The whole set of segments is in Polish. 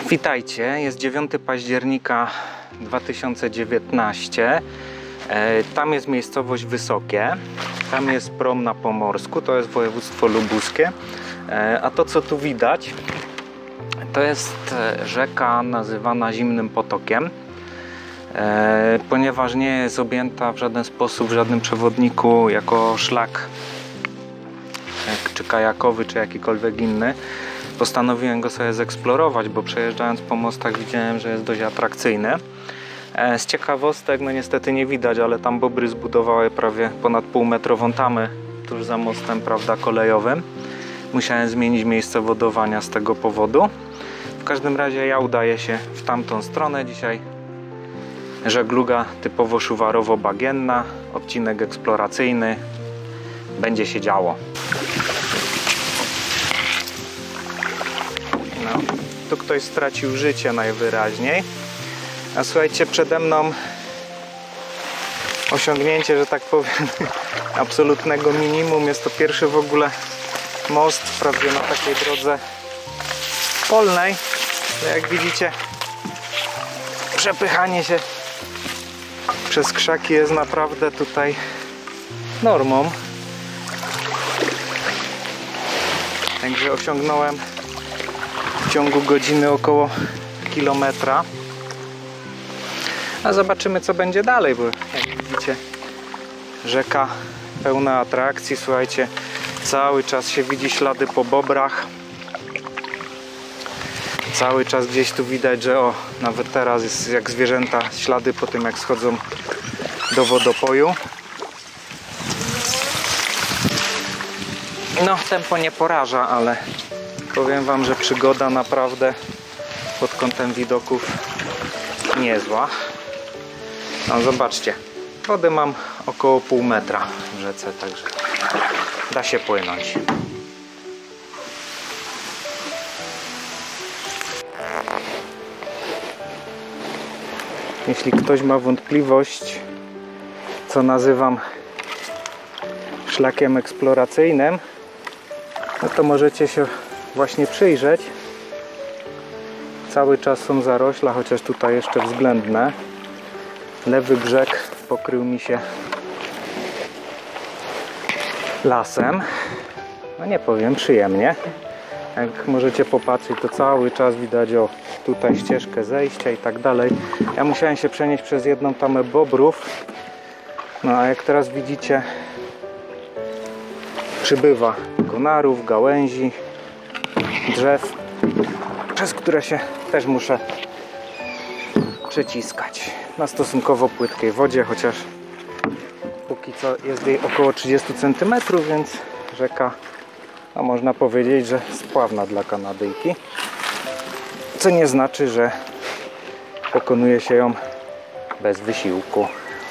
Witajcie, jest 9 października 2019. Tam jest miejscowość Wysokie, tam jest prom na Pomorsku, to jest województwo lubuskie. A to, co tu widać, to jest rzeka nazywana Zimnym Potokiem, ponieważ nie jest objęta w żaden sposób, w żadnym przewodniku jako szlak czy kajakowy, czy jakikolwiek inny. Postanowiłem go sobie zeksplorować, bo przejeżdżając po mostach widziałem, że jest dość atrakcyjny. Z ciekawostek, no niestety nie widać, ale tam bobry zbudowały prawie ponad półmetrową tamę tuż za mostem, prawda, kolejowym. Musiałem zmienić miejsce wodowania z tego powodu. W każdym razie ja udaję się w tamtą stronę dzisiaj. Żegluga typowo szuwarowo-bagienna, odcinek eksploracyjny. Będzie się działo. No, tu ktoś stracił życie najwyraźniej. A słuchajcie, przede mną osiągnięcie, że tak powiem, absolutnego minimum. Jest to pierwszy w ogóle most, wprawdzie na takiej drodze polnej. Jak widzicie, przepychanie się przez krzaki jest naprawdę tutaj normą. Także osiągnąłem w ciągu godziny około kilometra. A zobaczymy, co będzie dalej, bo jak widzicie, rzeka pełna atrakcji. Słuchajcie, cały czas się widzi ślady po bobrach. Cały czas gdzieś tu widać, że o, nawet teraz jest jak zwierzęta, ślady po tym, jak schodzą do wodopoju. No, tempo nie poraża, ale powiem wam, że przygoda naprawdę pod kątem widoków niezła. No, zobaczcie, wody mam około pół metra w rzece, także da się płynąć. Jeśli ktoś ma wątpliwość, co nazywam szlakiem eksploracyjnym, no to możecie się właśnie przyjrzeć. Cały czas są zarośla, chociaż tutaj jeszcze względne. Lewy brzeg pokrył mi się lasem. No nie powiem, przyjemnie. Jak możecie popatrzeć, to cały czas widać o tutaj ścieżkę zejścia i tak dalej. Ja musiałem się przenieść przez jedną tamę bobrów. No a jak teraz widzicie, przybywa konarów, gałęzi, drzew, przez które się też muszę przeciskać na stosunkowo płytkiej wodzie, chociaż póki co jest jej około 30 cm, więc rzeka, no można powiedzieć, że spławna dla Kanadyjki, co nie znaczy, że pokonuje się ją bez wysiłku.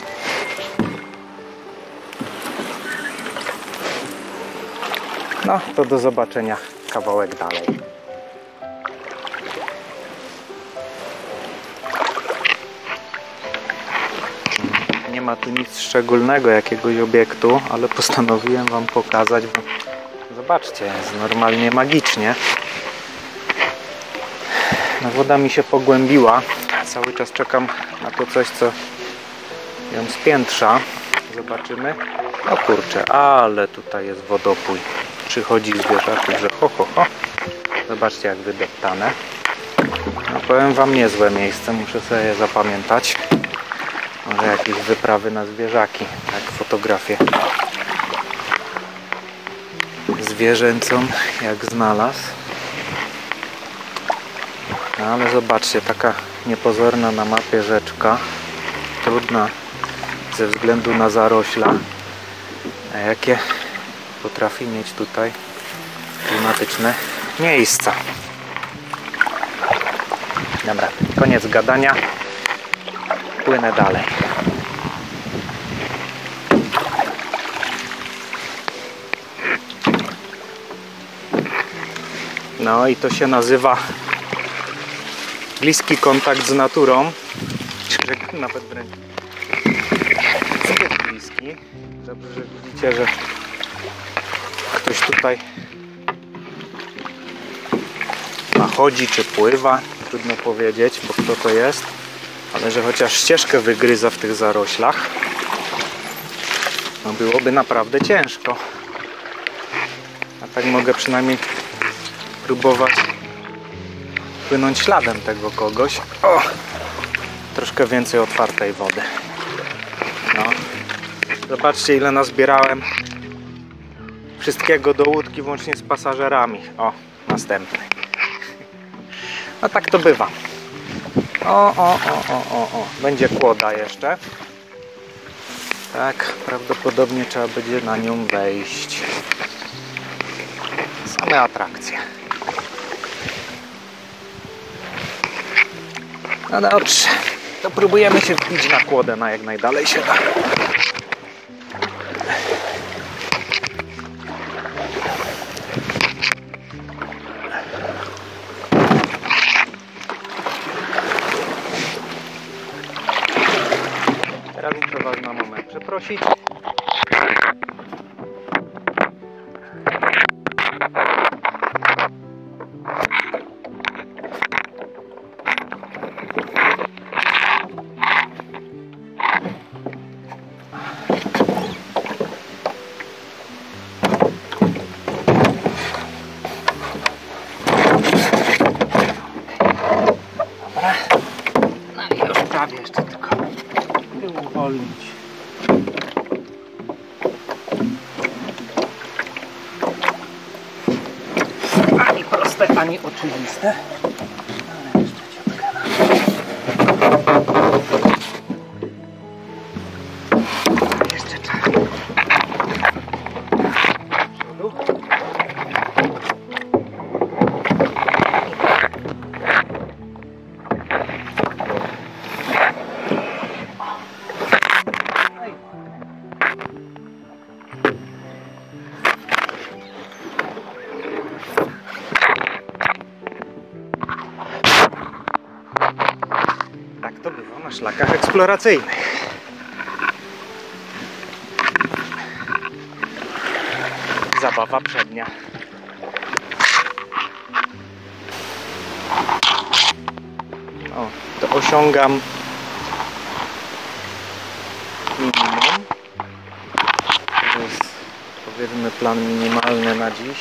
No to do zobaczenia kawałek dalej. Nie ma tu nic szczególnego, jakiegoś obiektu, ale postanowiłem wam pokazać, bo zobaczcie, jest normalnie magicznie. No, woda mi się pogłębiła. Cały czas czekam na to coś, co ją spiętrza. Zobaczymy. O kurczę, ale tutaj jest wodopój. Przychodzi zwierzaków, że ho, ho, ho. Zobaczcie, jak wydeptane. No, powiem wam, niezłe miejsce, muszę sobie je zapamiętać. Może jakieś wyprawy na zwierzaki, jak fotografię zwierzęcą, jak znalazł. No, ale zobaczcie, taka niepozorna na mapie rzeczka, trudna ze względu na zarośla, a jakie potrafi mieć tutaj klimatyczne miejsca. Dobra, koniec gadania, płynę dalej. No i to się nazywa bliski kontakt z naturą, nawet wręcz zbyt bliski. Dobrze, że widzicie, że ktoś tutaj chodzi czy pływa. trudno powiedzieć, bo kto to jest, ale że chociaż ścieżkę wygryza w tych zaroślach, no byłoby naprawdę ciężko. A tak mogę przynajmniej próbować płynąć śladem tego kogoś. O! Troszkę więcej otwartej wody. No. Zobaczcie, ile nazbierałem wszystkiego do łódki, włącznie z pasażerami. O, następny. No tak to bywa. O. Będzie kłoda jeszcze. Tak, prawdopodobnie trzeba będzie na nią wejść. Same atrakcje. No dobrze, to próbujemy się wbić na kłodę na jak najdalej się da. Teraz muszę Was na moment przeprosić. Prawie jeszcze tylko uwolnić. Ani proste, ani oczywiste. Ale jeszcze ciągle. Jeszcze czas. Do przodu. Tak to bywa na szlakach eksploracyjnych. Zabawa przednia. O, to osiągam minimum. To jest, powiedzmy, plan minimalny na dziś.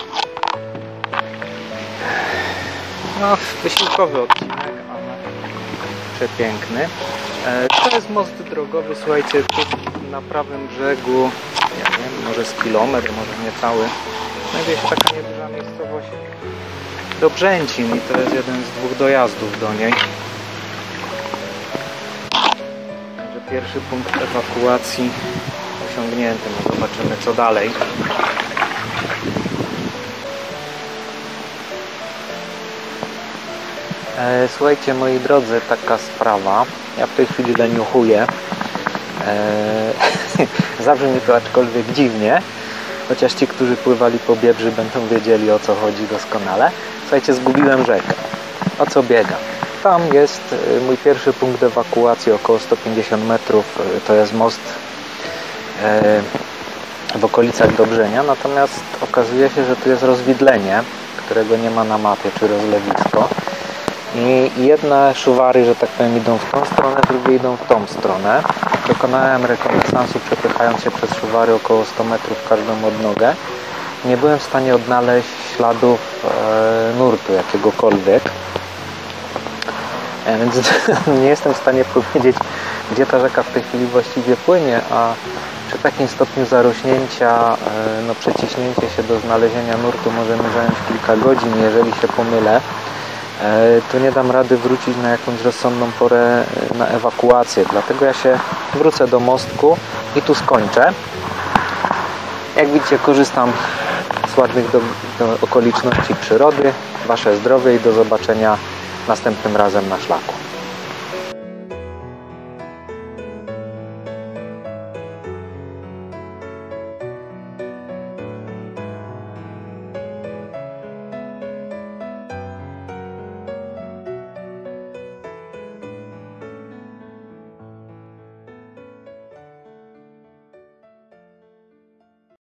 No, wysiłkowy odcinek, ale przepiękny. To jest most drogowy, słuchajcie, tu na prawym brzegu, nie wiem, może z kilometr, może nie cały, znajduje się taka nieduża miejscowość Dobrzęcin i to jest jeden z 2 dojazdów do niej. Także pierwszy punkt ewakuacji osiągnięty, no zobaczymy co dalej. Słuchajcie, moi drodzy, taka sprawa. Ja w tej chwili leniuchuję. Zabrzmi to aczkolwiek dziwnie, chociaż ci, którzy pływali po Biebrzy, będą wiedzieli, o co chodzi doskonale. Słuchajcie, zgubiłem rzekę. O co biegam? Tam jest mój pierwszy punkt ewakuacji, około 150 metrów. To jest most w okolicach Dobrzenia, natomiast okazuje się, że tu jest rozwidlenie, którego nie ma na mapie, czy rozlewisko. I jedne szuwary, że tak powiem, idą w tą stronę, drugie idą w tą stronę. Dokonałem rekonesansu, przepychając się przez szuwary około 100 metrów każdą odnogę. Nie byłem w stanie odnaleźć śladów nurtu jakiegokolwiek. Więc nie jestem w stanie powiedzieć, gdzie ta rzeka w tej chwili właściwie płynie, a przy takim stopniu zarośnięcia, no przeciśnięcie się do znalezienia nurtu może mi zająć kilka godzin, jeżeli się pomylę. To nie dam rady wrócić na jakąś rozsądną porę na ewakuację, dlatego ja się wrócę do mostku i tu skończę. Jak widzicie, korzystam z ładnych okoliczności przyrody. Wasze zdrowie i do zobaczenia następnym razem na szlaku.